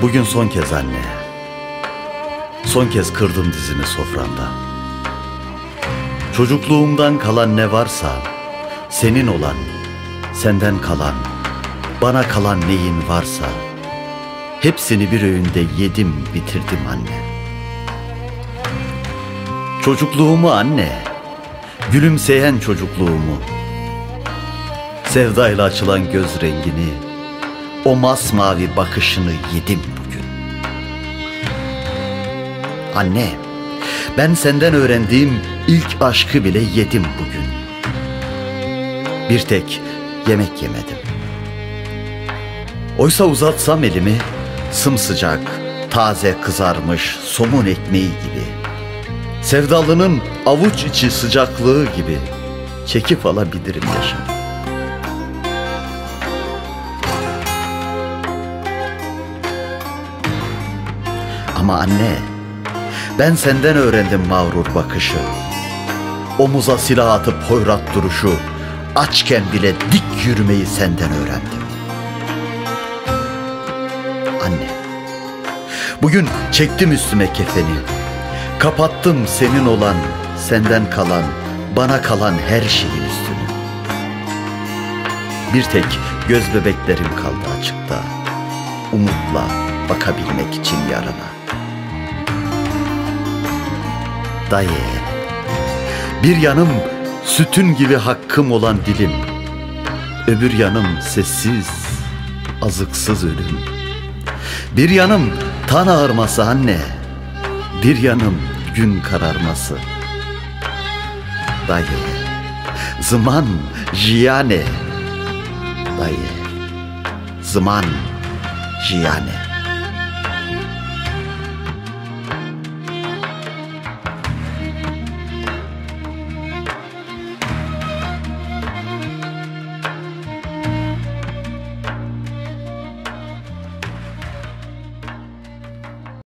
Bugün son kez anne. Son kez kırdım dizimi sofranda. Çocukluğumdan kalan ne varsa, senin olan, senden kalan, bana kalan neyin varsa, hepsini bir öğünde yedim bitirdim anne. Çocukluğumu anne, gülümseyen çocukluğumu, sevdayla açılan göz rengini, o masmavi bakışını yedim bugün. Anne, ben senden öğrendiğim ilk aşkı bile yedim bugün. Bir tek yemek yemedim. Oysa uzatsam elimi, sımsıcak, taze kızarmış somun ekmeği gibi, sevdalının avuç içi sıcaklığı gibi çekip alabilirim yaşamı. Ama anne, ben senden öğrendim mağrur bakışı, omuza silah atıp hoyrat duruşu, açken bile dik yürümeyi senden öğrendim. Anne, bugün çektim üstüme kefeni, kapattım senin olan, senden kalan, bana kalan her şeyin üstünü. Bir tek göz bebeklerim kaldı açıkta, umutla bakabilmek için yarına. Dayı, bir yanım sütün gibi hakkım olan dilim, öbür yanım sessiz, azıksız ölüm. Bir yanım tan ağarması anne, bir yanım gün kararması. Dayı, zaman jiyane. Dayı, zaman jiyane.